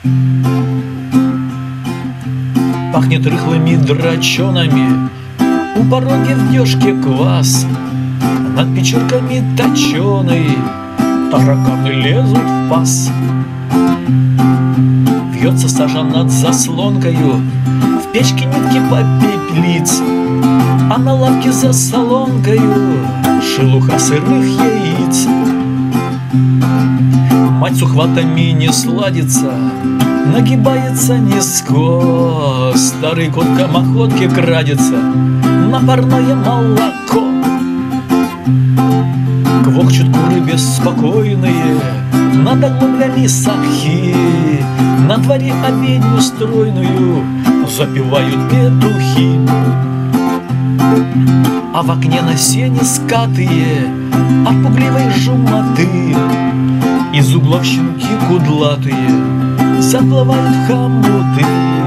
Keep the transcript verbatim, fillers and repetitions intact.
Пахнет рыхлыми драчонами, у пороги в дёшке квас, над печурками точеный тараканы лезут в паз. Вьется сажа над заслонкою, в печке нитки попеплиц, а на лавке за солонкою шелуха сырых яиц. Мать с ухватами не сладится, нагибается низко, старый кот к махотке крадется на парное молоко. Квохчут куры беспокойные над оглоблями сахи, на дворе обедню стройную запевают петухи. А в окне на сене скатые от пугливой жумоты из углов щенки кудлатые заплывают в хомуты.